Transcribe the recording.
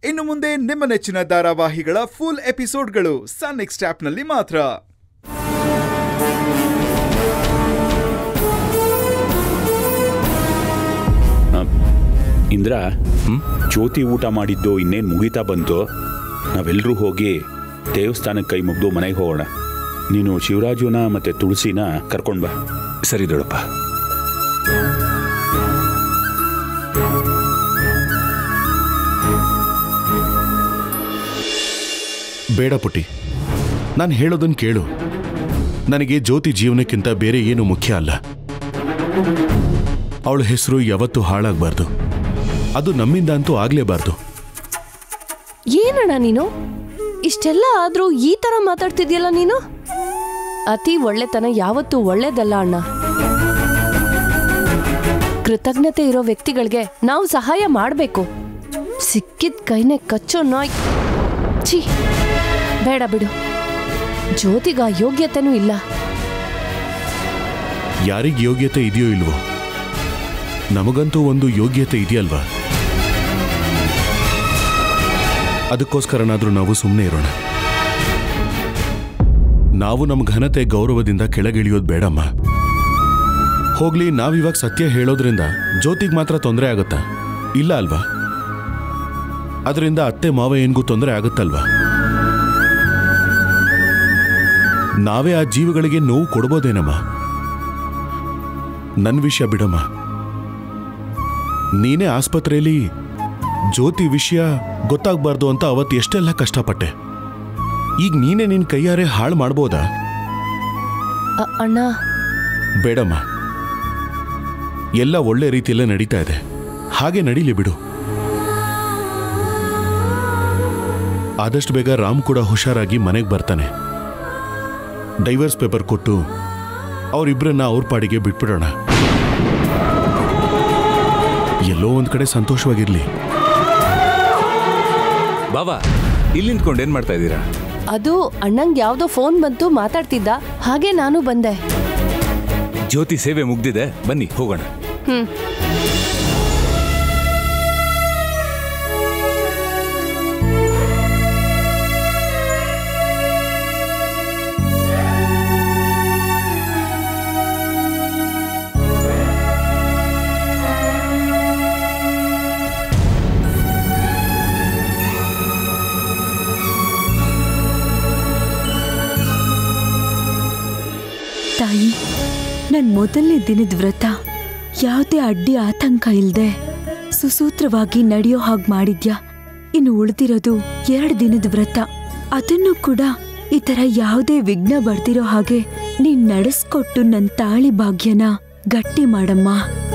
ಇನ್ನು ಮುಂದೆ ನಿಮ್ಮ ನೆಚ್ಚಿನ ಧಾರಾವಾಹಿಗಳ ಫುಲ್ ಎಪಿಸೋಡ್ಗಳು ಸನ್ ನೆಕ್ಸ್ಟ್ ಆಪ್ನಲ್ಲಿ ಮಾತ್ರ. ಇಂದ್ರ, ಜ್ಯೋತಿ ಊಟ ಮಾಡಿದ್ದು ಇನ್ನೇನು ಮುಗಿತಾ ಬಂತು. ನಾವೆಲ್ಲರೂ ಹೋಗಿ ದೇವಸ್ಥಾನಕ್ಕೆ ಕೈ ಮುಗ್ದು ಮನೆಗೆ ಹೋಗೋಣ. ನೀನು ಶಿವರಾಜುನ ಮತ್ತೆ ತುಳಸಿನ ಕರ್ಕೊಂಡು ಬಾ. ಸರಿ ದೊಡಪ್ಪ. ಬೇಡ ಪುಟ್ಟಿ, ನಾನು ಹೇಳೋದನ್ನು ಕೇಳು. ನನಗೆ ಜ್ಯೋತಿ ಜೀವನಕ್ಕಿಂತ ಬೇರೆ ಏನು ಮುಖ್ಯ ಅಲ್ಲ. ಅವಳ ಹೆಸರು ಯಾವತ್ತೂ ಹಾಳಾಗಬಾರ್ದು. ಅದು ನಮ್ಮಿಂದ ಅಂತೂ ಆಗ್ಲೇಬಾರ್ದು. ಏನಣ್ಣ ನೀನು ಇಷ್ಟೆಲ್ಲ ಆದ್ರೂ ಈ ತರ ಮಾತಾಡ್ತಿದ್ಯಲ್ಲ ನೀನು? ಅತಿ ಒಳ್ಳೆತನ ಯಾವತ್ತೂ ಒಳ್ಳೇದಲ್ಲ ಅಣ್ಣ. ಕೃತಜ್ಞತೆ ಇರೋ ವ್ಯಕ್ತಿಗಳಿಗೆ ನಾವು ಸಹಾಯ ಮಾಡಬೇಕು. ಸಿಕ್ಕಿದ ಕೈನೇ ಕಚ್ಚೋ ನಾಯ್. ಛೀ, ಬೇಡ ಬಿಡು. ಜ್ಯೋತಿಗ ಯೋಗ್ಯತೆನೂ ಇಲ್ಲ. ಯಾರಿಗೆ ಯೋಗ್ಯತೆ ಇದೆಯೋ ಇಲ್ವೋ, ನಮಗಂತೂ ಒಂದು ಯೋಗ್ಯತೆ ಇದೆಯಲ್ವಾ? ಅದಕ್ಕೋಸ್ಕರನಾದ್ರೂ ನಾವು ಸುಮ್ಮನೆ ಇರೋಣ. ನಾವು ನಮ್ಮ ಘನತೆ ಗೌರವದಿಂದ ಕೆಳಗಿಳಿಯೋದು ಬೇಡಮ್ಮ. ಹೋಗ್ಲಿ, ನಾವಿವಾಗ ಸತ್ಯ ಹೇಳೋದ್ರಿಂದ ಜ್ಯೋತಿಗೆ ಮಾತ್ರ ತೊಂದರೆ ಆಗುತ್ತಾ? ಇಲ್ಲ ಅಲ್ವಾ? ಅದರಿಂದ ಅತ್ತೆ ಮಾವ ಏನ್ಗೂ ತೊಂದರೆ ಆಗುತ್ತಲ್ವಾ? ನಾವೇ ಆ ಜೀವಗಳಿಗೆ ನೋವು ಕೊಡ್ಬೋದೇನಮ್ಮ? ನನ್ನ ವಿಷಯ ಬಿಡಮ್ಮ. ನೀನೇ ಆಸ್ಪತ್ರೆಯಲ್ಲಿ ಜ್ಯೋತಿ ವಿಷಯ ಗೊತ್ತಾಗಬಾರ್ದು ಅಂತ ಅವತ್ತು ಎಷ್ಟೆಲ್ಲ ಕಷ್ಟಪಟ್ಟೆ. ಈಗ ನೀನೇ ನಿನ್ನ ಕೈಯಾರೆ ಹಾಳು ಮಾಡ್ಬೋದಾ? ಅಣ್ಣ ಬೇಡಮ್ಮ. ಎಲ್ಲ ಒಳ್ಳೆ ರೀತಿಯಲ್ಲೇ ನಡೀತಾ ಇದೆ, ಹಾಗೆ ನಡೀಲಿ ಬಿಡು. ಆದಷ್ಟು ಬೇಗ ರಾಮ್ ಕೂಡ ಹುಷಾರಾಗಿ ಮನೆಗೆ ಬರ್ತಾನೆ. ಡೈವರ್ಸ್ ಪೇಪರ್ ಕೊಟ್ಟು ಅವರಿಬ್ಬರನ್ನ ಅವ್ರ ಪಾಡಿಗೆ ಬಿಟ್ಬಿಡೋಣ. ಎಲ್ಲೋ ಒಂದ್ ಕಡೆ ಸಂತೋಷವಾಗಿರ್ಲಿ. ಬಾಬಾ, ಇಲ್ಲಿ ನಿಂತ್ಕೊಂಡು ಏನ್ ಮಾಡ್ತಾ ಇದ್ದೀರಾ? ಅದು ಅಣ್ಣಂಗ್ ಯಾವ್ದೋ ಫೋನ್ ಬಂತು, ಮಾತಾಡ್ತಿದ್ದ, ಹಾಗೆ ನಾನು ಬಂದೆ. ಜ್ಯೋತಿ ಸೇವೆ ಮುಗ್ದಿದೆ, ಬನ್ನಿ ಹೋಗೋಣ. ತಾಯಿ, ನನ್ನ ಮೊದಲನೇ ದಿನದ ವ್ರತ ಯಾವುದೇ ಅಡ್ಡಿ ಆತಂಕ ಇಲ್ಲದೆ ಸುಸೂತ್ರವಾಗಿ ನಡೆಯೋ ಹಾಗೆ ಮಾಡಿದ್ಯಾ. ಇನ್ನು ಉಳಿದಿರೋದು 2 ದಿನದ ವ್ರತ. ಅದನ್ನು ಕೂಡ ಈ ಥರ ಯಾವುದೇ ವಿಘ್ನ ಬರ್ದಿರೋ ಹಾಗೆ ನೀನ್ ನಡೆಸ್ಕೊಟ್ಟು ನನ್ನ ತಾಳಿ ಭಾಗ್ಯನ ಗಟ್ಟಿ ಮಾಡಮ್ಮ.